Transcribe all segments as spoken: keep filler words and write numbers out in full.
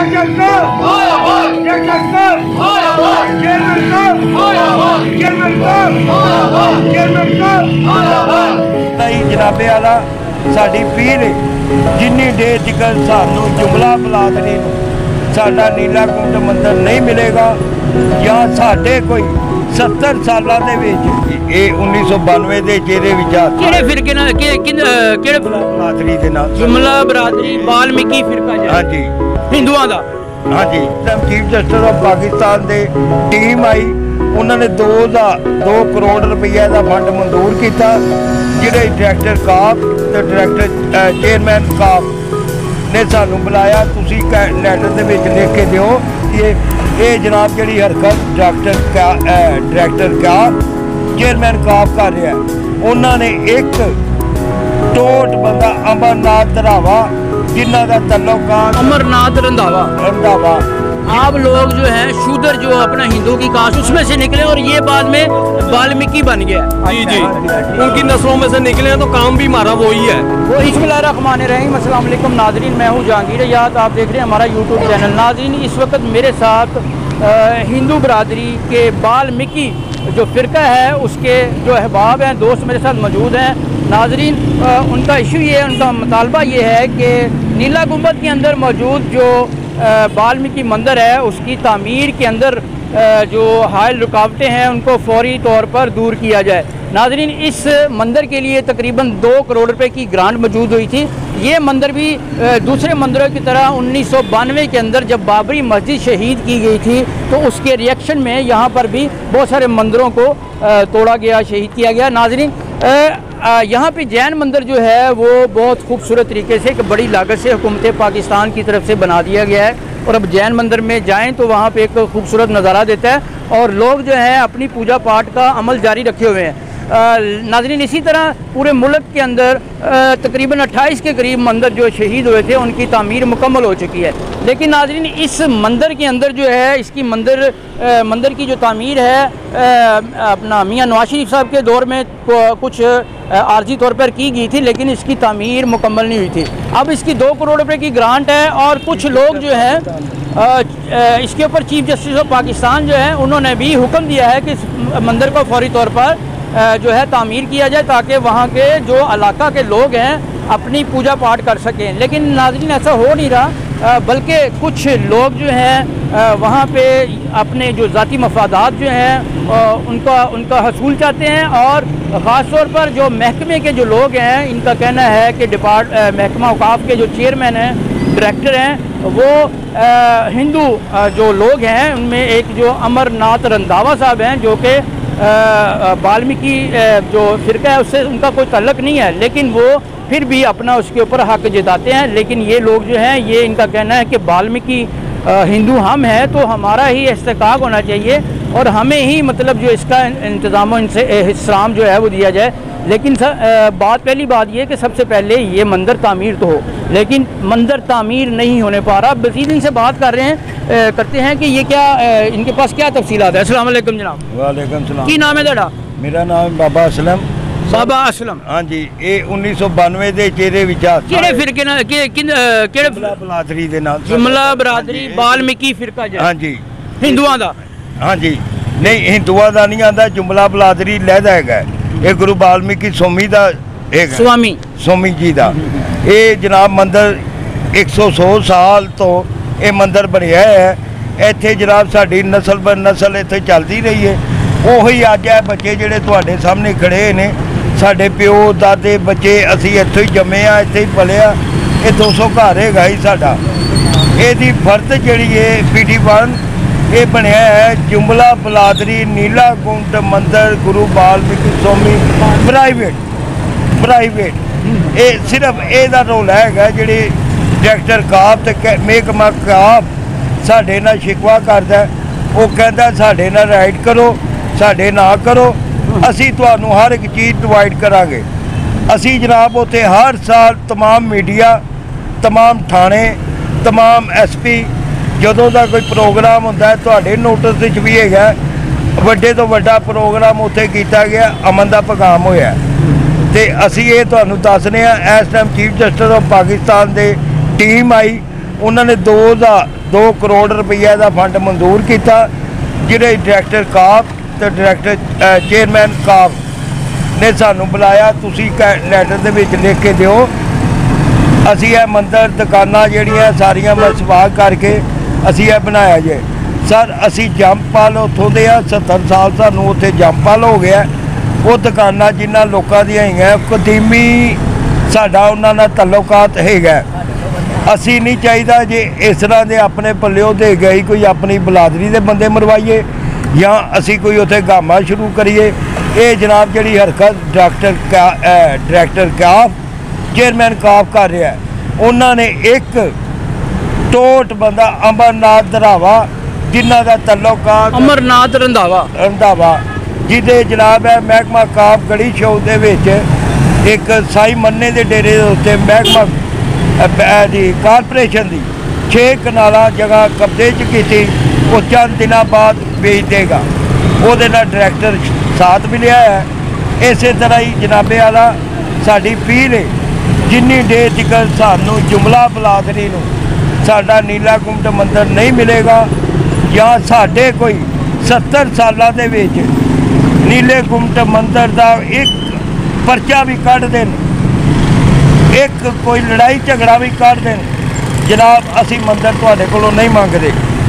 जनाबे वाला साडी पीर जिन्नी देर तक सानू जुमला बलादरी साडा नीला कुंड मंदिर नहीं मिलेगा या साडे कोई सत्तर सालों के उन्नीस सौ बानवे के चेहरे बरादरी जुमला बरादरी वाल्मीकि फिरका हाँ जी हिंदुओं का हाँ जी चीफ जस्टिस ऑफ पाकिस्तान की टीम आई उन्होंने दो दा दो करोड़ रुपये का फंड मंजूर किया जिहड़े डायरैक्टर काफ ते डायरैक्टर चेयरमैन काफ ने सानू बुलाया तुसी लैटर दे विच लिख के दिओ कि ये जनाब जी हरकत डायरैक्टर का डायरैक्टर काफ चेयरमैन काफ कर रहा है उन्होंने एक टोट बंदा अमरनाथ धरावा जिन्हों का तल्लुकात अमरनाथ रंधावा रंधावा आप लोग जो हैं शूद्र जो अपना हिंदू की कास्ट उसमें से निकले और ये बाद में वाल्मीकि बन गया। जी जी उनकी नस्लों में से निकले हैं तो काम भी हमारा वही है। वो बिस्मिल्लाहिर्रहमानिर्रहीम अस्सलाम वालेकुम नाज़रीन, मैं हूँ जहांगीर याद, आप देख रहे हैं हमारा यूट्यूब चैनल। नाज़रीन इस वक्त मेरे साथ हिंदू बरादरी के वाल्मीकि जो फ़िरका है उसके जो अहबाब हैं दोस्त मेरे साथ मौजूद हैं। नाज़रीन उनका इशू ये है, उनका मुतालबा ये है कि नीला गुंबद के अंदर मौजूद जो वाल्मीकि मंदिर है उसकी तामीर के अंदर जो हायल रुकावटें हैं उनको फौरी तौर पर दूर किया जाए। नाज़रीन इस मंदिर के लिए तकरीबन दो करोड़ रुपए की ग्रांट मौजूद हुई थी। ये मंदिर भी दूसरे मंदिरों की तरह उन्नीस सौ बानवे के अंदर जब बाबरी मस्जिद शहीद की गई थी तो उसके रिएक्शन में यहाँ पर भी बहुत सारे मंदिरों को तोड़ा गया, शहीद किया गया। नाज़रीन यहाँ पे जैन मंदिर जो है वो बहुत खूबसूरत तरीके से एक बड़ी लागत से हुकूमत पाकिस्तान की तरफ से बना दिया गया है और अब जैन मंदिर में जाएं तो वहाँ पे एक खूबसूरत नज़ारा देता है और लोग जो हैं अपनी पूजा पाठ का अमल जारी रखे हुए हैं। नाज़रीन इसी तरह पूरे मुल्क के अंदर तकरीबन अट्ठाईस के करीब मंदिर जो शहीद हुए थे उनकी तामीर मुकम्मल हो चुकी है। लेकिन नाज़रीन इस मंदिर के अंदर जो है इसकी मंदिर आ, मंदिर की जो तामीर है आ, अपना मियाँ नवाज शरीफ साहब के दौर में कुछ आर्जी तौर पर की गई थी लेकिन इसकी तामीर मुकम्मल नहीं हुई थी। अब इसकी दो करोड़ रुपए की ग्रांट है और कुछ लोग जो हैं इसके ऊपर चीफ जस्टिस ऑफ पाकिस्तान जो है उन्होंने भी हुक्म दिया है कि इस मंदिर को फौरी तौर पर जो है तामीर किया जाए ताकि वहाँ के जो इलाका के लोग हैं अपनी पूजा पाठ कर सकें। लेकिन नाज़रीन ऐसा हो नहीं रहा, बल्कि कुछ लोग जो हैं वहाँ पे अपने जो ज़ाती मफादात जो हैं उनका उनका हसूल चाहते हैं और ख़ास तौर पर जो महकमे के जो लोग हैं इनका कहना है कि डिपार्ट महकमा औकाफ के जो चेयरमैन हैं डायरेक्टर हैं वो हिंदू जो लोग हैं उनमें एक जो अमरनाथ रंधावा साहब हैं जो कि वाल्मीकि जो फ़िरका है उससे उनका कोई ताल्लुक़ नहीं है लेकिन वो फिर भी अपना उसके ऊपर हक़ जताते हैं। लेकिन ये लोग जो हैं ये इनका कहना है कि वाल्मीकि हिंदू हम हैं तो हमारा ही इस्तेकाक होना चाहिए और हमें ही मतलब जो इसका इंतज़ाम इनसे इस्लाम जो है वो दिया जाए। लेकिन सर बात पहली बात ये कि सबसे पहले ये मंदिर तामीर तो हो, लेकिन मंदिर तामीर नहीं होने पा रहा। मज़ीद इनसे बात कर रहे हैं करते हैं कि ये क्या इनके पास क्या तफसीलात है। अस्सलाम वालेकुम जनाब। वालेकुम सलाम। की नाम है तेरा? मेरा नाम बाबा असलम। बाबा असलम हाँ जी ये उन्नीस सौ बानवे के चेहरे केड़े फिरके ना के केड़े बलादरी दे नाम जुमला बरादरी वाल्मीकि फिरका जो हाँ जी हिंदुओं का हाँ जी नहीं हिंदुओं का नहीं आता जुमला बलादरी लहदा है ये गुरु वाल्मीकि स्वामी का एक स्वामी स्वामी जी का ये जनाब मंदिर एक सौ सौ साल तो ये मंदिर बनया है। इत्थे जनाब साडी नस्ल बर नस्ल इत्थे चलती रही है। ਉਹੀ ਅੱਜ ਹੈ ਬੱਚੇ ਜਿਹੜੇ ਤੁਹਾਡੇ ਸਾਹਮਣੇ ਖੜੇ ਨੇ ਸਾਡੇ ਪਿਓ ਦਾਦੇ ਬੱਚੇ ਅਸੀਂ ਇੱਥੇ ਹੀ ਜੰਮੇ ਆ ਇੱਥੇ ਹੀ ਪਲੇ ਆ ਇਹ ਦੋ ਸੌ ਘਰ ਹੈਗਾ ਹੀ ਸਾਡਾ। ਇਹਦੀ ਫਰਦ ਜਿਹੜੀ ਹੈ ਪੀਟੀ वन ਇਹ ਬਣਿਆ ਹੈ जुमला बलादरी नीला कुंड मंदिर गुरु वाल्मीकि स्वामी प्राइवेट प्राइवेट ये सिर्फ ਇਹਦਾ ਰੋਲ ਹੈਗਾ ਜਿਹੜੀ डायरैक्टर काफ ਤੇ महकमा काफ ਸਾਡੇ ਨਾਲ शिकवा करदा ਉਹ ਕਹਿੰਦਾ ਸਾਡੇ ਨਾਲ ਰਾਈਟ करो साढ़े ना करो असी तुहानू हर एक चीज़ डिवाइड करांगे। असी जनाब उत्थे हर साल तमाम मीडिया तमाम थाने तमाम एस पी जदों दा कोई प्रोग्राम होंदा है तुहाडे नोटिस विच भी हैगा वड्डे तो वड्डा प्रोग्राम उत्थे कीता गया अमन दा पैगाम होया ते असी ये तुहानू दसने आ इस time chief justice of Pakistan दे टीम आई उन्होंने दो दा दो करोड़ रुपये का फंड मंजूर किया, जिहड़े डायरैक्टर काफ तो डायरैक्टर चेयरमैन काफ ने सानू बुलाया, तुसी लैटर दे विच लिख के दिओ असी यह मंदिर दुकानां जिहड़ियां सारियां मसवाह करके असी यह बनाया जे। सर असी जंपपाल उत्थों दे आ, सत्तर साल सानू उत्थे जंपपाल हो गया। वो दुकानां जिन्हां लोकां दियां हैगियां कदीमी साडा उन्हां नाल तल्लुकात हैगा। असी नहीं चाहिदा जे इस तरह दे अपने पल्लिओ दे गई कोई अपनी बलादरी दे बंदे मरवाइए या असी कोई उत्थे गामा शुरू करिए। ये जनाब जिहड़ी हरकत डायरैक्टर का डायरैक्टर काफ चेयरमैन काफ कर रहा है, उन्होंने एक टोट बंदा अमरनाथ धरावा जिन्हों का तल्लुकात अमरनाथ रंधावा रंधावा जिदे जनाब है महकमा काफ गढ़ी शौक दे विच एक साई मन्ने दे डेरे दे उत्ते महकमा दी कारपोरेशन की छे कनाला जगह कब्जे च की, वो चंद दिनों बाद बेच देगा। वो डायरैक्टर साथ भी लिया है। इस तरह ही जनाबे वाला साड़ी पीर है, जिन्नी देर तक सानू जुमला बलादरी नूं साडा नीला कुंड मंदिर नहीं मिलेगा या साढ़े कोई सत्तर सालों के विच नीले कुंड मंदिर का एक परचा भी कढ़ देन, एक कोई लड़ाई झगड़ा भी कर देन, जनाब असी मंदिर तुहाडे कोलों नहीं मंगदे।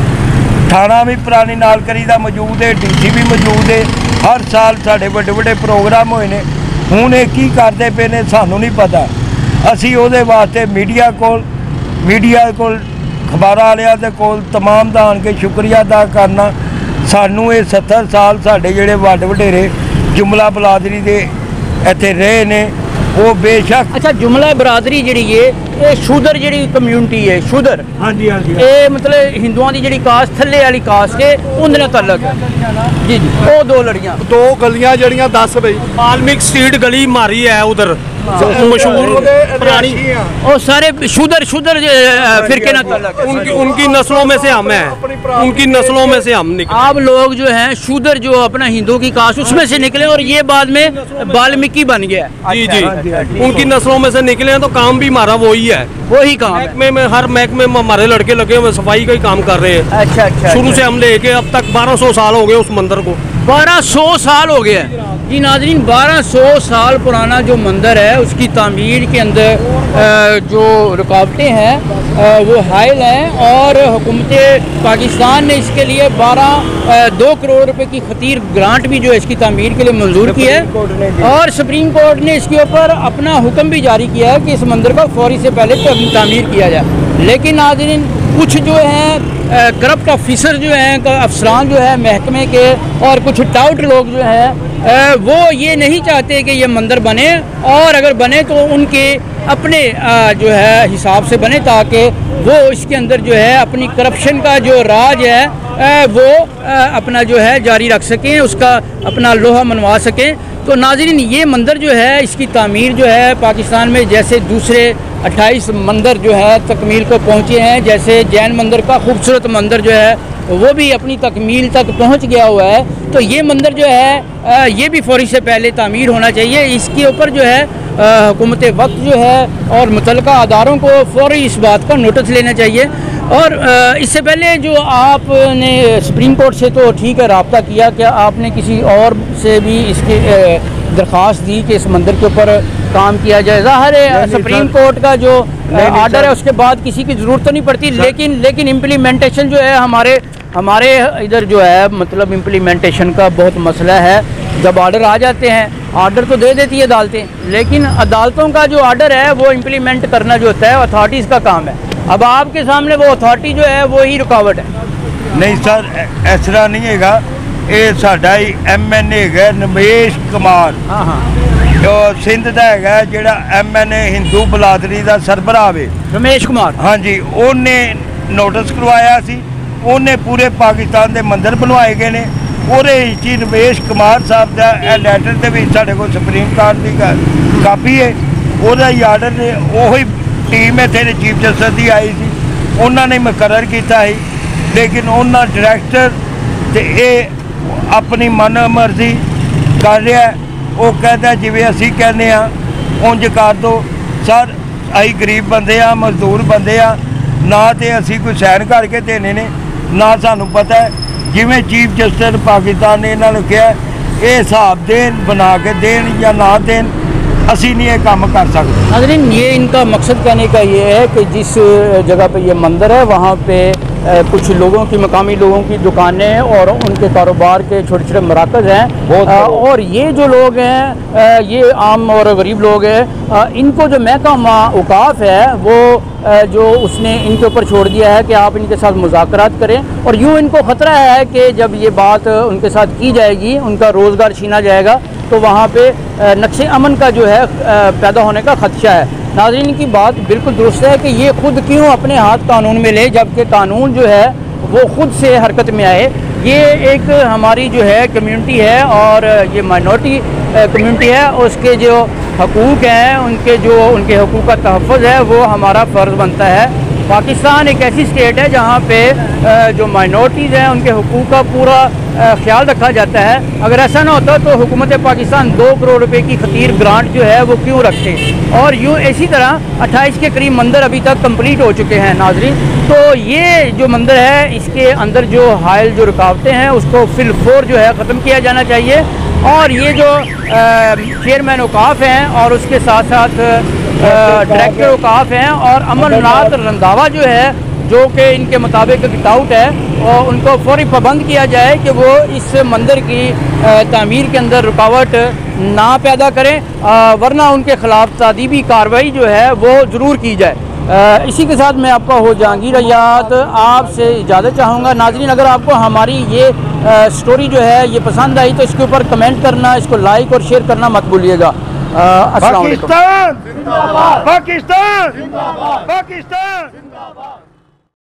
थाना भी पुरानी नालकरी का मौजूद है, डी सी भी मौजूद है। हर साल साढ़े बड़े बड़े प्रोग्राम होए ने, हुण ये की करदे पे ने सानू नहीं पता। असी उहदे वास्ते मीडिया कोल मीडिया कोल अखबारां वालियां दे कोल तमाम दा आण के शुक्रिया अदा करना। सानू ये सत्तर साल साढ़े जिहड़े वड्ड वडेरे जुमला बलादरी दे इत्थे रहे ने, वो बेशक। अच्छा जुमला बरादरी जी ये शूदर जी कम्यूनिटी है, शूदर हाँ जी हाँ जी ये मतलब हिंदुओं की जी कास्ट थले वाली कास्ट है, उनके तलक है जी जी। वो दो लड़ियाँ दो गलियां जड़ियां दस बई वाल्मीकि स्ट्रीट गली मारी है उधर मशहूर पुरानी, और सारे शूदर शूदर फिरके ना तलक है। उनकी उनकी नस्लों में से हम हैं, उनकी नस्लों में से हम निकले। आप लोग जो हैं शूदर जो अपना हिंदू की कास्ट उसमें से निकले और ये बाद में वाल्मीकि बन गया। जी जी उनकी नस्लों में से निकले हैं, तो काम भी हमारा वही है, वही काम है। महकमे में हर महकमे में हमारे लड़के लगे हुए सफाई का ही काम कर रहे हैं। अच्छा अच्छा शुरू से हम लेके अब तक बारह सौ साल हो गए उस मंदिर को। बारह सौ साल हो गया जी नाज़रीन। बारह सौ साल पुराना जो मंदिर है उसकी तामीर के अंदर जो रुकावटें हैं वो हायल हैं, और हुकूमत पाकिस्तान ने इसके लिए बारह दो करोड़ रुपए की खतीर ग्रांट भी जो है इसकी तामीर के लिए मंजूर की है, और सुप्रीम कोर्ट ने इसके ऊपर अपना हुक्म भी जारी किया है कि इस मंदिर को फौरी से पहले तामीर किया जाए। लेकिन नाज़रीन कुछ जो हैं करप्ट ऑफिसर जो हैं, अफसरान जो है महकमे के, और कुछ टाउट लोग जो हैं वो ये नहीं चाहते कि ये मंदिर बने, और अगर बने तो उनके अपने जो है हिसाब से बने, ताकि वो इसके अंदर जो है अपनी करप्शन का जो राज है वो अपना जो है जारी रख सकें, उसका अपना लोहा मनवा सकें। तो नाज़रीन ये मंदिर जो है इसकी तामीर जो है पाकिस्तान में जैसे दूसरे अट्ठाईस मंदिर जो है तकमील को पहुँचे हैं, जैसे जैन मंदिर का खूबसूरत मंदिर जो है वो भी अपनी तकमील तक पहुँच गया हुआ है, तो ये मंदिर जो है ये भी फौरी से पहले तामीर होना चाहिए। इसके ऊपर जो है हुकूमत वक्त जो है और मुतल्लिका अदारों को फौरी इस बात का नोटिस लेना चाहिए। और इससे पहले जो आपने सुप्रीम कोर्ट से तो ठीक है रब्ता किया, क्या आपने किसी और से भी इसकी दरख्वास्त दी कि इस मंदिर के ऊपर काम किया जाए? ज़ाहिर है सुप्रीम कोर्ट का जो आर्डर है उसके बाद किसी की ज़रूरत तो नहीं पड़ती, लेकिन लेकिन इम्प्लीमेंटेशन जो है हमारे हमारे इधर जो है मतलब इम्प्लीमेंटेशन का बहुत मसला है। जब ऑर्डर आ जाते हैं, ऑर्डर तो दे देती है अदालतें, लेकिन अदालतों का जो ऑर्डर है वो इम्प्लीमेंट करना जो होता है अथॉरिटीज़ का काम है। अब आपके सामने वो अथॉरिटी जो है वो ही रुकावट है। नहीं सर इस तरह नहीं हैगा, ये साडा ही एम एन ए है रमेश कुमार, हाँ हाँ जो सिंध का है जिहड़ा एम एन ए हिंदू बलादरी का सरबराह है रमेश कुमार, हाँ जी, उन्हें नोटिस करवाया सी, उन्हें पूरे पाकिस्तान के मंदिर बनवाए गए ने। ਉਹਦੇ ਵਿੱਚ रमेश कुमार साहब का यह लैटर के भी साढ़े को सुप्रीम कोर्ट की कापी है, वह ही आर्डर ने उ टीम इतने चीफ जस्टिस की आई सी, उन्होंने मुकर्रर किया है, लेकिन उन्होंने डायरैक्टर तो ये अपनी मन मर्जी कर रहा है। वो कहता जिवें असी कहने उंज कर दो। सर असी गरीब बंदे आ, मजदूर बंदे आ, ना तो असी कोई साइन करके देने ने, ना सानू पता है। जिमें चीफ जस्टिस पाकिस्तान ने इन्होंने कहा ये हिसाब देन, बना के देन या ना देन, असी नहीं ये काम कर सकते। नाज़रीन, ये इनका मकसद कहने का ये है कि जिस जगह पे ये मंदिर है वहाँ पे कुछ लोगों की, मकामी लोगों की दुकानें और उनके कारोबार के छोटे छोटे मराकज़ हैं, और ये जो लोग हैं ये आम और गरीब लोग हैं, इनको जो महकमा औकाफ है वो जो उसने इनके ऊपर छोड़ दिया है कि आप इनके साथ मुज़ाकरात करें, और यूँ इनको ख़तरा है कि जब ये बात उनके साथ की जाएगी, उनका रोज़गार छीना जाएगा, तो वहाँ पे नक्शे अमन का जो है पैदा होने का ख़दशा है। नाज़रीन की बात बिल्कुल दुरुस्त है कि ये खुद क्यों अपने हाथ कानून में ले, जबकि कानून जो है वो खुद से हरकत में आए। ये एक हमारी जो है कम्युनिटी है और ये माइनॉरिटी कम्युनिटी है, उसके जो हकूक़ हैं, उनके जो उनके हकूक़ का तहफ़्फ़ुज़ है वो हमारा फ़र्ज़ बनता है। पाकिस्तान एक ऐसी स्टेट है जहाँ पे जो माइनॉरिटीज़ हैं उनके हकूक़ का पूरा ख्याल रखा जाता है। अगर ऐसा ना होता तो हुकूमत पाकिस्तान दो करोड़ रुपए की खतीर ग्रांट जो है वो क्यों रखते। और यूँ इसी तरह अट्ठाईस के करीब मंदिर अभी तक कंप्लीट हो चुके हैं। नाज़रीन, तो ये जो मंदिर है इसके अंदर जो हायल जो रुकावटें हैं उसको फिल फोर जो है ख़त्म किया जाना चाहिए। और ये जो चेयरमैन औकाफ हैं और उसके साथ साथ डायरेक्टर औकाफ हैं और अमरनाथ रंधावा जो है, जो कि इनके मुताबिक विदाउट है, और उनको फौरी पाबंद किया जाए कि वो इस मंदिर की तामीर के अंदर रुकावट ना पैदा करें, वरना उनके ख़िलाफ़ तादीबी कार्रवाई जो है वो ज़रूर की जाए। इसी के साथ मैं आपका हो जहांगीर हयात आपसे इजाज़त चाहूँगा। नाज़रीन, अगर आपको हमारी ये स्टोरी जो है ये पसंद आई तो इसके ऊपर कमेंट करना, इसको लाइक और शेयर करना मत भूलिएगा। अस्सलाम वालेकुम। पाकिस्तान जिंदाबाद, पाकिस्तान जिंदाबाद, पाकिस्तान जिंदाबाद।